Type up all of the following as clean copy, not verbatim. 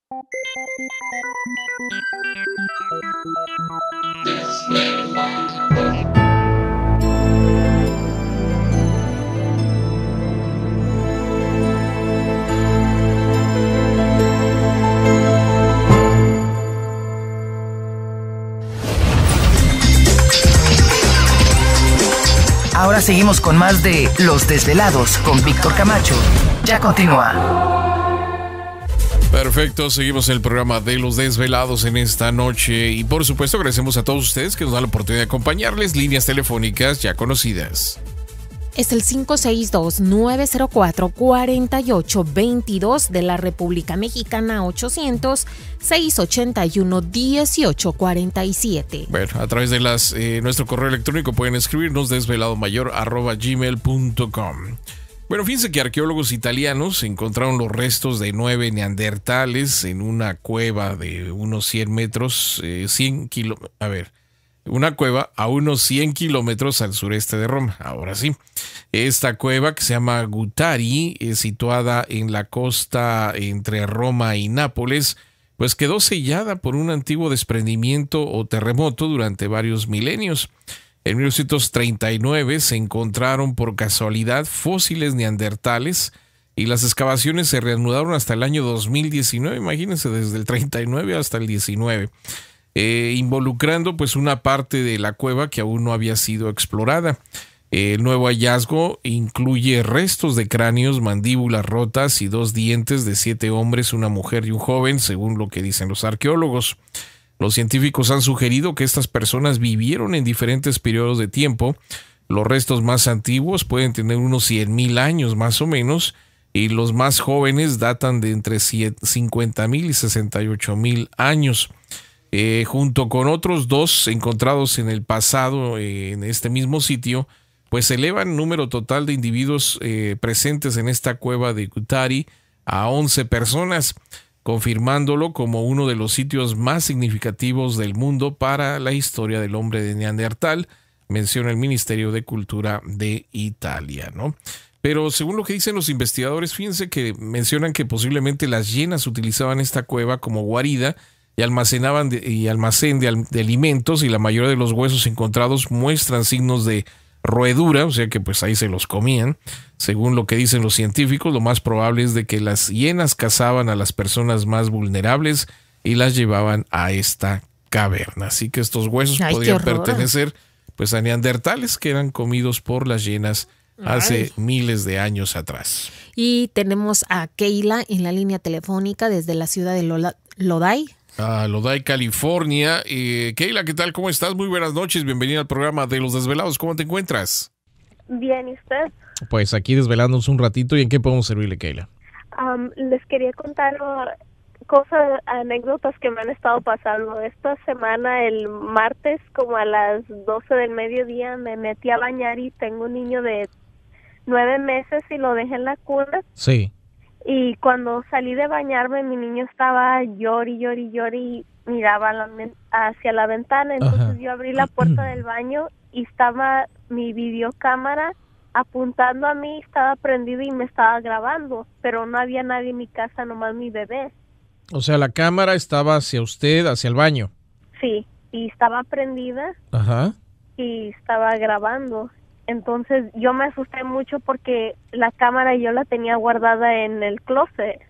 Ahora seguimos con más de Los Desvelados con Víctor Camacho. Ya continúa. Perfecto, seguimos el programa de Los Desvelados en esta noche y por supuesto agradecemos a todos ustedes que nos dan la oportunidad de acompañarles. Líneas telefónicas ya conocidas. Es el 562-904-4822 de la República Mexicana, 800-681-1847. Bueno, a través de nuestro correo electrónico pueden escribirnos desveladomayor@gmail.com. Bueno, fíjense que arqueólogos italianos encontraron los restos de 9 neandertales en una cueva de unos 100 metros, una cueva a unos 100 kilómetros al sureste de Roma. Ahora sí, esta cueva, que se llama Guttari, situada en la costa entre Roma y Nápoles, pues quedó sellada por un antiguo desprendimiento o terremoto durante varios milenios. En 1939 se encontraron por casualidad fósiles neandertales y las excavaciones se reanudaron hasta el año 2019, imagínense, desde el 39 hasta el 19. Involucrando pues una parte de la cueva que aún no había sido explorada. El nuevo hallazgo incluye restos de cráneos, mandíbulas rotas y 2 dientes de 7 hombres, una mujer y un joven, según lo que dicen los arqueólogos. Los científicos han sugerido que estas personas vivieron en diferentes periodos de tiempo. Los restos más antiguos pueden tener unos 100,000 años más o menos, y los más jóvenes datan de entre 50,000 y 68,000 años. Junto con otros 2 encontrados en el pasado en este mismo sitio, pues elevan el número total de individuos presentes en esta cueva de Guttari a 11 personas, confirmándolo como uno de los sitios más significativos del mundo para la historia del hombre de Neandertal, menciona el Ministerio de Cultura de Italia, ¿no? Pero según lo que dicen los investigadores, fíjense que mencionan que posiblemente las hienas utilizaban esta cueva como guarida y almacenaban almacén de alimentos, y la mayoría de los huesos encontrados muestran signos de roedura, o sea que pues ahí se los comían. Según lo que dicen los científicos, lo más probable es de que las hienas cazaban a las personas más vulnerables y las llevaban a esta caverna. Así que estos huesos podrían pertenecer pues a neandertales que eran comidos por las hienas hace miles de años atrás. Y tenemos a Keila en la línea telefónica desde la ciudad de Lodi. Lodi, California. Keila, ¿qué tal? ¿Cómo estás? Muy buenas noches. Bienvenida al programa de Los Desvelados. ¿Cómo te encuentras? Bien, ¿y usted? Pues aquí desvelándonos un ratito. ¿Y en qué podemos servirle, Keila? Les quería contar anécdotas que me han estado pasando. Esta semana, el martes, como a las 12 del mediodía, me metí a bañar y tengo un niño de 9 meses y lo dejé en la cuna. Sí. Y cuando salí de bañarme, mi niño estaba llori y miraba hacia la ventana. Entonces yo abrí la puerta del baño y estaba mi videocámara apuntando a mí, estaba prendida y me estaba grabando, pero no había nadie en mi casa, nomás mi bebé. O sea, la cámara estaba hacia usted, hacia el baño. Sí, y estaba prendida. Ajá. Y estaba grabando. Entonces yo me asusté mucho porque la cámara yo la tenía guardada en el closet,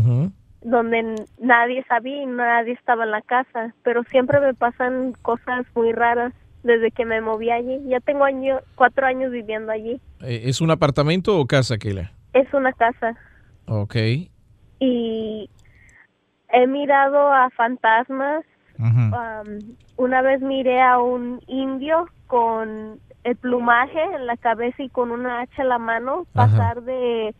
donde nadie sabía y nadie estaba en la casa, pero siempre me pasan cosas muy raras desde que me moví allí. Ya tengo 4 años viviendo allí. ¿Es un apartamento o casa, Keila? Es una casa. Ok. Y he mirado a fantasmas. Una vez miré a un indio con el plumaje en la cabeza y con una hacha en la mano pasar de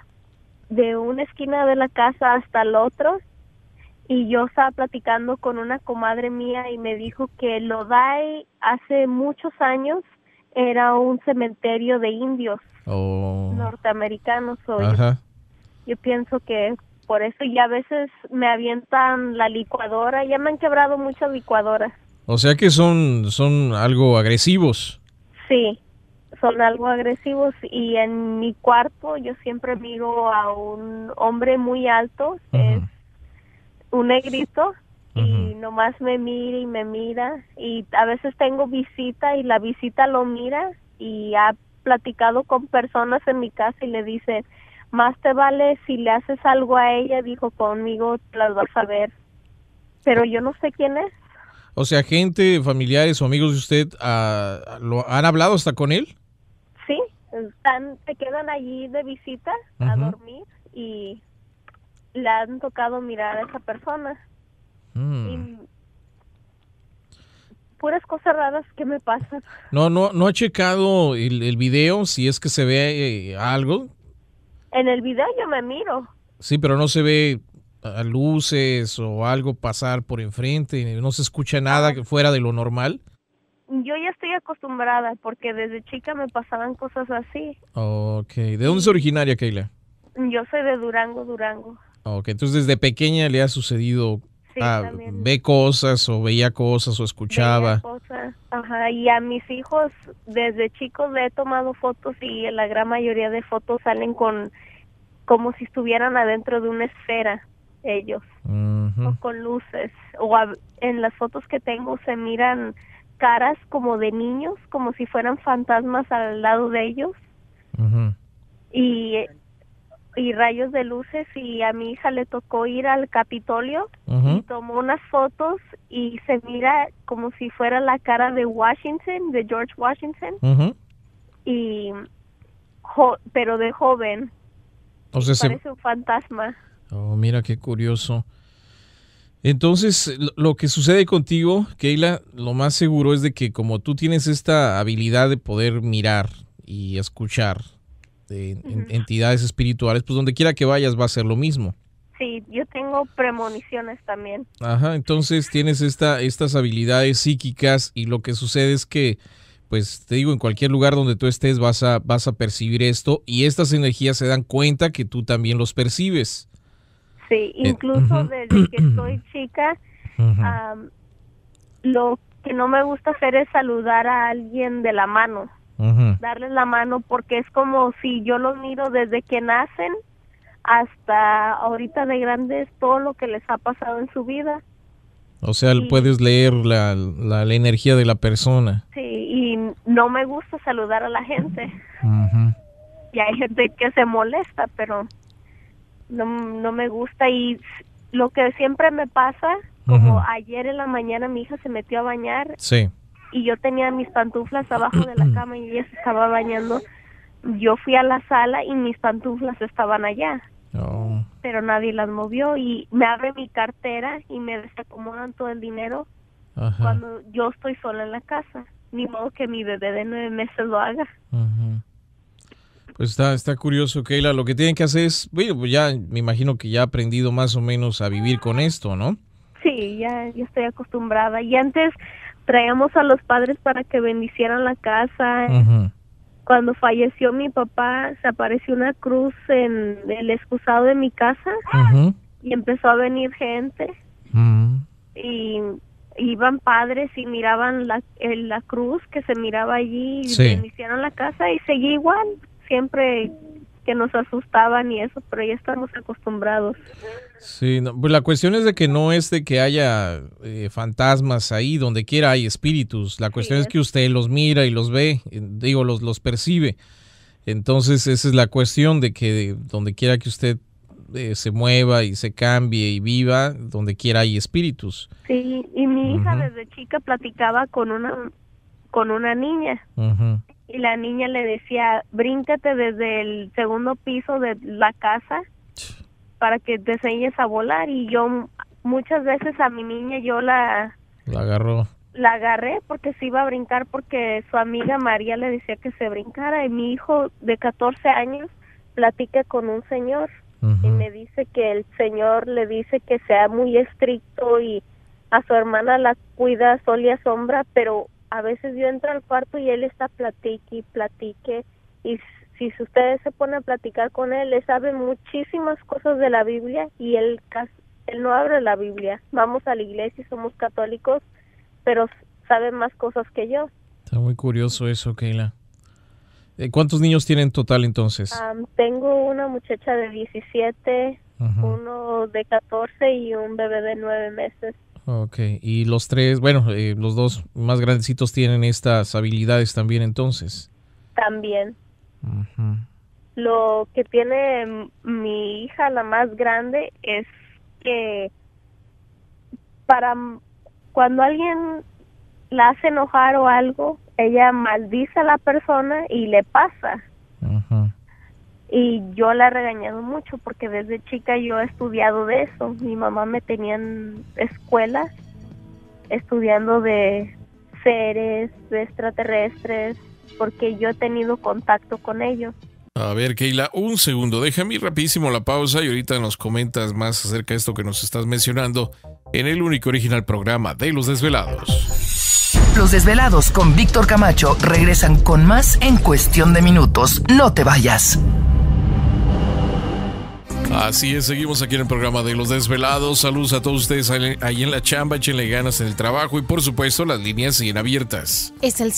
una esquina de la casa hasta el otro, y yo estaba platicando con una comadre mía y me dijo que Lodi hace muchos años era un cementerio de indios norteamericanos. Yo pienso que por eso ya a veces me avientan la licuadora. Ya me han quebrado muchas licuadoras. O sea que son algo agresivos. Sí, son algo agresivos, y en mi cuarto yo siempre miro a un hombre muy alto, un negrito y nomás me mira y me mira, y a veces tengo visita y la visita lo mira y ha platicado con personas en mi casa y le dice, más te vale si le haces algo a ella, dijo, conmigo las vas a ver, pero yo no sé quién es. O sea, gente, familiares o amigos de usted, ¿lo han hablado hasta con él? Sí, se quedan allí de visita a dormir y le han tocado mirar a esa persona. Y puras cosas raras que me pasan. ¿No ha checado el video si es que se ve algo? En el video yo me miro. Sí, pero no se ve luces o algo pasar por enfrente, no se escucha nada fuera de lo normal. Yo ya estoy acostumbrada porque desde chica me pasaban cosas así. Ok, ¿de dónde es originaria, Keila? Yo soy de Durango, Durango. Ok, entonces desde pequeña le ha sucedido, Sí, también. ve cosas o veía cosas o escuchaba. Veía cosas. Ajá, y a mis hijos desde chicos le he tomado fotos y la gran mayoría de fotos salen como si estuvieran adentro de una esfera ellos, o con luces, o en las fotos que tengo se miran caras como de niños, como si fueran fantasmas al lado de ellos, y rayos de luces, y a mi hija le tocó ir al Capitolio y tomó unas fotos y se mira como si fuera la cara de Washington, de George Washington, pero de joven. O sea, parece un fantasma. Oh, mira qué curioso. Entonces, lo que sucede contigo, Keila, lo más seguro es de que como tú tienes esta habilidad de poder mirar y escuchar entidades espirituales, pues donde quiera que vayas va a ser lo mismo. Sí, yo tengo premoniciones también. Ajá, entonces tienes estas habilidades psíquicas y lo que sucede es que, pues te digo, en cualquier lugar donde tú estés vas a percibir esto y estas energías se dan cuenta que tú también los percibes. Sí, incluso desde que soy chica, lo que no me gusta hacer es saludar a alguien de la mano, darles la mano, porque es como si yo los miro desde que nacen hasta ahorita de grandes, todo lo que les ha pasado en su vida. O sea, puedes leer la energía de la persona. Sí, y no me gusta saludar a la gente. Y hay gente que se molesta, pero no me gusta. Y lo que siempre me pasa, como ayer en la mañana mi hija se metió a bañar. Sí. Y yo tenía mis pantuflas abajo de la cama y ella se estaba bañando. Yo fui a la sala y mis pantuflas estaban allá. Oh. Pero nadie las movió y me abre mi cartera y me desacomodan todo el dinero cuando yo estoy sola en la casa. Ni modo que mi bebé de 9 meses lo haga. Pues está curioso, Keila. Lo que tienen que hacer es, bueno, pues ya me imagino que ya ha aprendido más o menos a vivir con esto, ¿no? Sí, ya estoy acostumbrada. Y antes traíamos a los padres para que bendicieran la casa. Cuando falleció mi papá, se apareció una cruz en el excusado de mi casa y empezó a venir gente. Y iban padres y miraban la cruz que se miraba allí y bendicieron la casa y seguía igual. Siempre que nos asustaban y eso, pero ya estamos acostumbrados. Sí, no, pues la cuestión es de que no es de que haya fantasmas ahí, donde quiera hay espíritus. La cuestión es que usted los mira y los ve, digo, los percibe. Entonces esa es la cuestión de que donde quiera que usted se mueva y se cambie y viva, donde quiera hay espíritus. Sí, y mi hija desde chica platicaba con una niña. Y la niña le decía, bríncate desde el segundo piso de la casa para que te enseñes a volar. Y yo muchas veces a mi niña yo la agarré porque se iba a brincar porque su amiga María le decía que se brincara. Y mi hijo de 14 años platica con un señor y me dice que el señor le dice que sea muy estricto y a su hermana la cuida sol y a sombra, pero a veces yo entro al cuarto y él está platique y platique, y si ustedes se ponen a platicar con él, le sabe muchísimas cosas de la Biblia y él no abre la Biblia. Vamos a la iglesia y somos católicos, pero sabe más cosas que yo. Está muy curioso eso, Keila. ¿Cuántos niños tienen en total entonces? Tengo una muchacha de 17, uno de 14 y un bebé de 9 meses. Ok, y los tres, bueno, los dos más grandecitos tienen estas habilidades también entonces. También. Lo que tiene mi hija, la más grande, es que para cuando alguien la hace enojar o algo, ella maldice a la persona y le pasa. Y yo la he regañado mucho porque desde chica yo he estudiado de eso. Mi mamá me tenía en escuelas estudiando de seres, de extraterrestres, porque yo he tenido contacto con ellos. A ver, Keila, un segundo, déjame ir rapidísimo la pausa y ahorita nos comentas más acerca de esto que nos estás mencionando en el único original programa de Los Desvelados. Los Desvelados con Víctor Camacho regresan con más en cuestión de minutos. No te vayas. Así es, seguimos aquí en el programa de Los Desvelados. Saludos a todos ustedes ahí en la chamba, échenle ganas en el trabajo y por supuesto las líneas siguen abiertas. Es el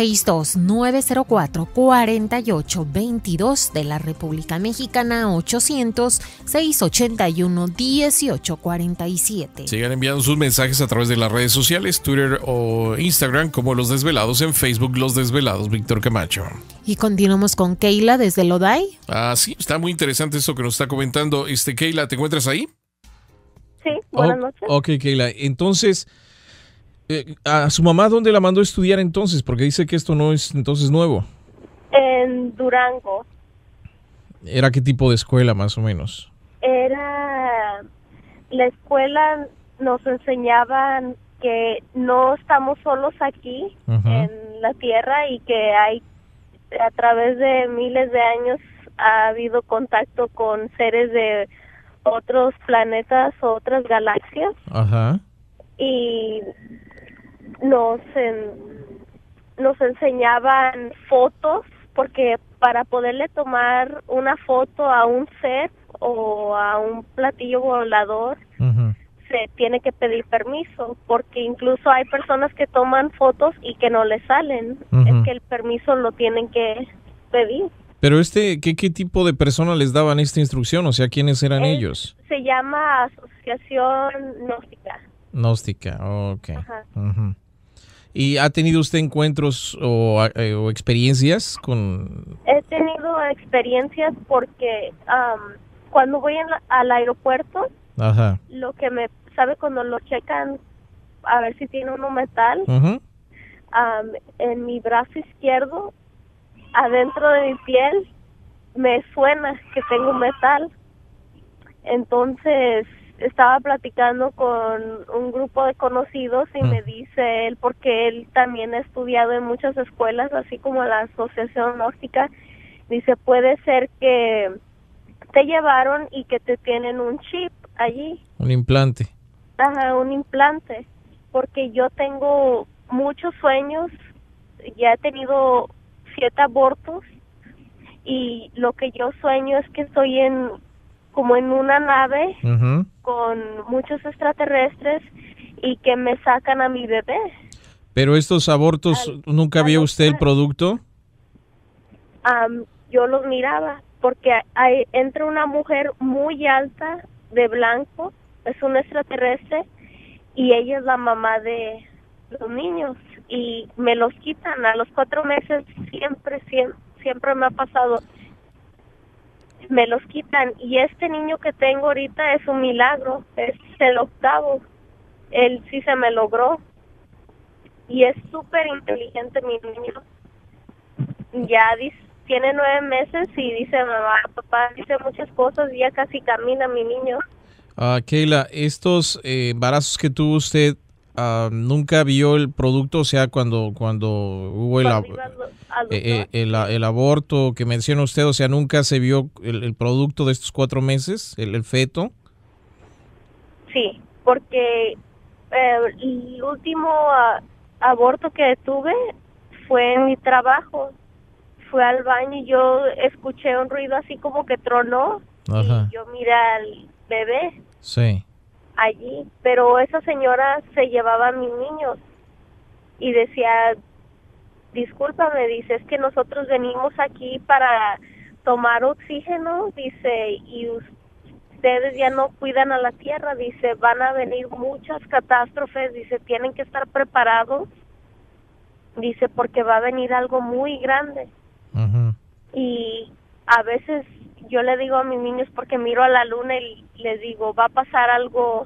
562-904-4822 de la República Mexicana, 800-681-1847. Sigan enviando sus mensajes a través de las redes sociales, Twitter o Instagram como Los Desvelados, en Facebook Los Desvelados, Víctor Camacho. Y continuamos con Keila desde Lodi. Sí, está muy interesante esto que nos está comentando. Keila, ¿te encuentras ahí? Sí, buenas noches. Ok, Keila, entonces, ¿a su mamá dónde la mandó a estudiar entonces? Porque dice que esto no es entonces nuevo. En Durango. ¿Era qué tipo de escuela más o menos? Era la escuela, nos enseñaban que no estamos solos aquí en la Tierra y que hay a través de miles de años ha habido contacto con seres de otros planetas o otras galaxias. Y nos enseñaban fotos, porque para poderle tomar una foto a un ser o a un platillo volador se tiene que pedir permiso, porque incluso hay personas que toman fotos y que no les salen. Es que el permiso lo tienen que pedir. Pero ¿qué tipo de persona les daban esta instrucción? O sea, ¿quiénes eran ellos? Se llama Asociación Gnóstica. Gnóstica, ok. ¿Y ha tenido usted encuentros o experiencias con...? He tenido experiencias porque cuando voy al aeropuerto, lo que me sabe cuando lo checan a ver si tiene uno metal, en mi brazo izquierdo, adentro de mi piel, me suena que tengo metal. Entonces estaba platicando con un grupo de conocidos y me dice él, porque él también ha estudiado en muchas escuelas, así como la Asociación Gnóstica, dice, puede ser que te llevaron y que te tienen un chip allí. Un implante. Un implante, porque yo tengo muchos sueños, ya he tenido 7 abortos y lo que yo sueño es que estoy como en una nave con muchos extraterrestres y que me sacan a mi bebé. Pero estos abortos, ¿nunca vio usted el producto? Yo los miraba porque entra una mujer muy alta de blanco, es un extraterrestre y ella es la mamá de los niños y me los quitan a los 4 meses, siempre me ha pasado, me los quitan y este niño que tengo ahorita es un milagro, es el 8º, él sí se me logró y es súper inteligente mi niño, ya tiene 9 meses y dice mamá, papá, dice muchas cosas y ya casi camina mi niño. Keila, estos embarazos que tuvo usted, ¿nunca vio el producto? O sea, cuando hubo el aborto que menciona usted, o sea, ¿nunca se vio el producto de estos 4 meses, el feto? Sí, porque el último aborto que tuve fue en mi trabajo. Fui al baño y yo escuché un ruido así como que tronó y yo miré al bebé allí, pero esa señora se llevaba a mis niños y decía, discúlpame, dice, es que nosotros venimos aquí para tomar oxígeno, dice, y ustedes ya no cuidan a la tierra, dice, van a venir muchas catástrofes, dice, tienen que estar preparados, dice, porque va a venir algo muy grande. Uh-huh. Y a veces yo le digo a mis niños, porque miro a la luna y les digo, va a pasar algo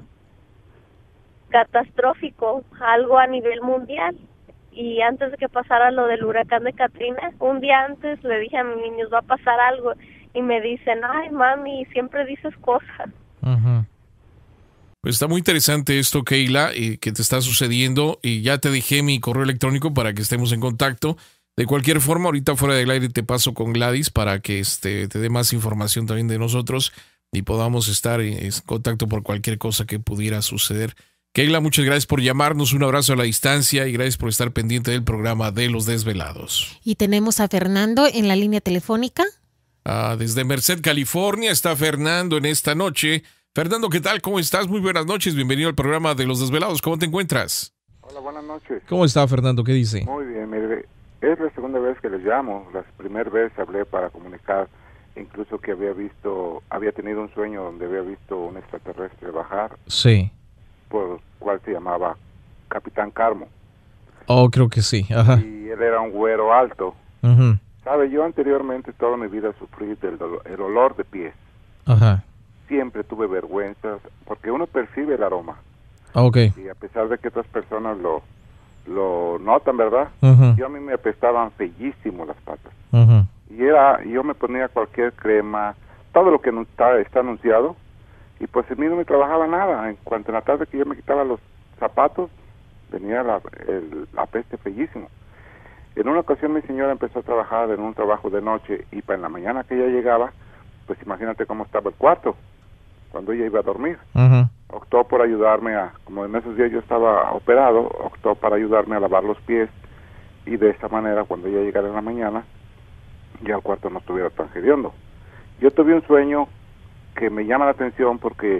catastrófico, algo a nivel mundial. Y antes de que pasara lo del huracán de Katrina, un día antes le dije a mis niños, va a pasar algo. Y me dicen, ay, mami, siempre dices cosas. Uh-huh. Pues está muy interesante esto, Keila, que te está sucediendo. Y ya te dejé mi correo electrónico para que estemos en contacto. De cualquier forma, ahorita fuera del aire te paso con Gladys para que te dé más información también de nosotros y podamos estar en contacto por cualquier cosa que pudiera suceder. Keila, muchas gracias por llamarnos, un abrazo a la distancia y gracias por estar pendiente del programa de Los Desvelados. Y tenemos a Fernando en la línea telefónica. Desde Merced, California, está Fernando en esta noche. Fernando, ¿qué tal? ¿Cómo estás? Muy buenas noches, bienvenido al programa de Los Desvelados. ¿Cómo te encuentras? Hola, buenas noches. ¿Cómo está, Fernando? ¿Qué dice? Muy bien, mire, es la segunda vez que les llamo. La primera vez hablé para comunicar, incluso que había tenido un sueño donde había visto un extraterrestre bajar. Sí. Por cual se llamaba Capitán Carmo. Oh, creo que sí. Ajá. Y él era un güero alto. Uh-huh. Sabe, yo anteriormente toda mi vida sufrí el olor de pies. Ajá. Siempre tuve vergüenzas, porque uno percibe el aroma. Ok. Y a pesar de que otras personas lo notan, ¿verdad? Uh-huh. Yo a mí me apestaban feísimo las patas. Uh-huh. Y yo me ponía cualquier crema, todo lo que no está anunciado, y pues en mí no me trabajaba nada. En cuanto en la tarde que yo me quitaba los zapatos, venía la peste feísimo. En una ocasión mi señora empezó a trabajar en un trabajo de noche, y para en la mañana que ella llegaba, pues imagínate cómo estaba el cuarto, cuando ella iba a dormir. Uh-huh. Optó por ayudarme como en esos días yo estaba operado, optó para ayudarme a lavar los pies, y de esa manera cuando ella llegara en la mañana, ya el cuarto no estuviera tan hediondo. Yo tuve un sueño que me llama la atención porque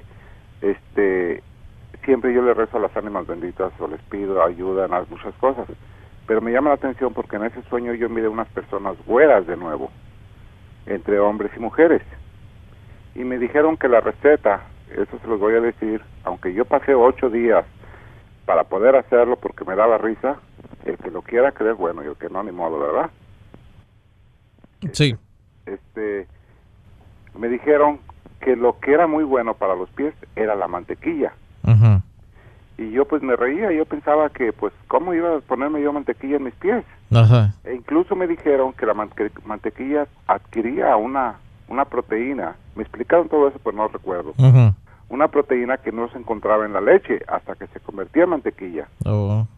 siempre yo le rezo a las ánimas benditas o les pido ayuda en muchas cosas, pero me llama la atención porque en ese sueño yo miré unas personas güeras de nuevo, entre hombres y mujeres, y me dijeron que la receta, eso se los voy a decir, aunque yo pasé 8 días para poder hacerlo porque me daba risa, el que lo quiera creer, bueno, y el que no, ni modo, ¿verdad? Sí. Me dijeron que lo que era muy bueno para los pies era la mantequilla. Uh-huh. Y yo pues me reía, yo pensaba que pues cómo iba a ponerme yo mantequilla en mis pies. Ajá. E incluso me dijeron que la mantequilla adquiría una proteína. Me explicaron todo eso, pero no recuerdo. Uh-huh. Una proteína que no se encontraba en la leche hasta que se convertía en mantequilla. Oh.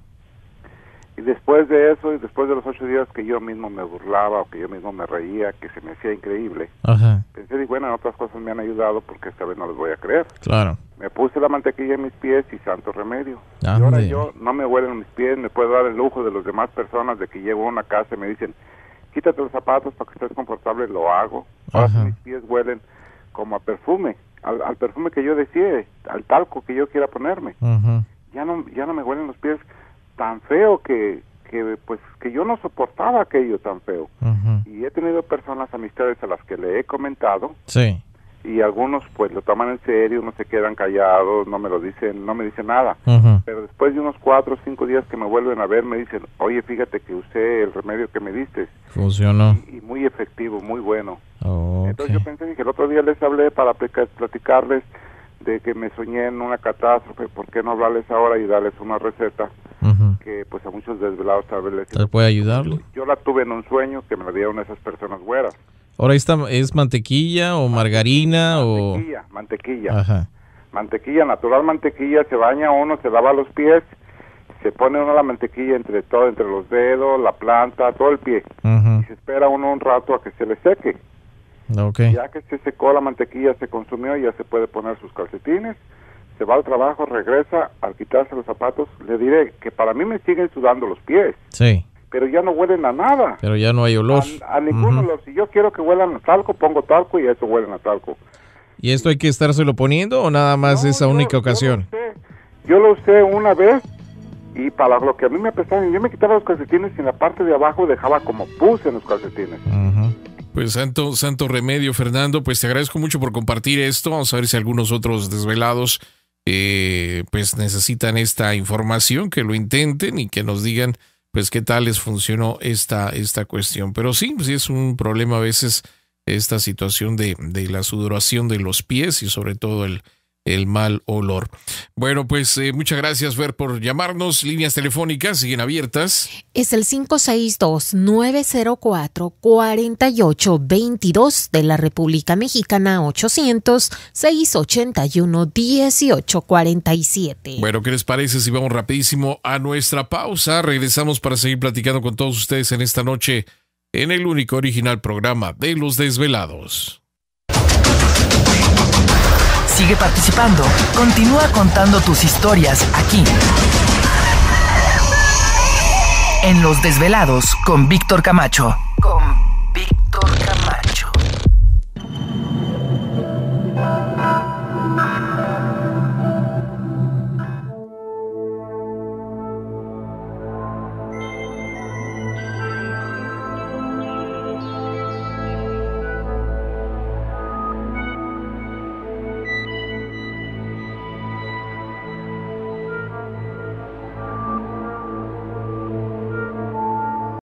Y después de eso, y después de los 8 días que yo mismo me burlaba o que yo mismo me reía, que se me hacía increíble, Ajá. pensé, bueno, en otras cosas me han ayudado porque esta vez no les voy a creer. Claro. Me puse la mantequilla en mis pies y santo remedio. Ande. Y ahora yo no me huelen mis pies, me puedo dar el lujo de las demás personas de que llego a una casa y me dicen, quítate los zapatos para que estés confortable, lo hago. Ahora Ajá. mis pies huelen como a perfume, al perfume que yo desee, al talco que yo quiera ponerme. Uh-huh. Ya no me huelen los pies tan feo que yo no soportaba aquello tan feo. Uh-huh. Y he tenido personas, amistades a las que le he comentado, Sí. y algunos pues lo toman en serio, no se quedan callados, no me dicen nada. Uh-huh. Pero después de unos 4 o 5 días que me vuelven a ver, me dicen, oye, fíjate que usé el remedio que me diste. Funcionó. Y muy efectivo, muy bueno. Oh, Entonces yo pensé que el otro día les hablé para platicarles de que me soñé en una catástrofe, ¿por qué no hablarles ahora y darles una receta? Uh-huh. Que pues a muchos desvelados tal vez les... ¿Tal puede ayudarle? Yo la tuve en un sueño que me la dieron esas personas güeras. Ahora ¿es mantequilla o margarina Mantequilla. Ajá. Mantequilla, natural mantequilla, se baña uno, se lava los pies, se pone uno la mantequilla entre los dedos, la planta, todo el pie. Uh-huh. Y se espera uno un rato a que se le seque. Okay. Ya que se secó la mantequilla, se consumió, ya se puede poner sus calcetines, se va al trabajo, regresa, al quitarse los zapatos, le diré que para mí me siguen sudando los pies, Sí, pero ya no huelen a nada, pero ya no hay olor. a ningún Ujú. olor. Si yo quiero que huelan a talco, pongo talco y eso huelen a talco. ¿Y esto hay que estárselo poniendo o nada más No, esa única ocasión? Yo lo usé una vez y para lo que a mí me apestaban, yo me quitaba los calcetines y en la parte de abajo dejaba como pus en los calcetines. Ujú. Pues santo remedio, Fernando. Pues te agradezco mucho por compartir esto. Vamos a ver si algunos otros desvelados pues necesitan esta información, que lo intenten y que nos digan pues qué tal les funcionó esta cuestión. Pero sí, pues es un problema a veces esta situación de la sudoración de los pies y sobre todo el mal olor. Bueno, pues muchas gracias, Fer, por llamarnos. Líneas telefónicas siguen abiertas. Es el 562-904-4822 de la República Mexicana, 800-681-1847. Bueno, ¿qué les parece si vamos rapidísimo a nuestra pausa? Regresamos para seguir platicando con todos ustedes en esta noche en el único original programa de Los Desvelados. Sigue participando. Continúa contando tus historias aquí. En Los Desvelados con Víctor Camacho.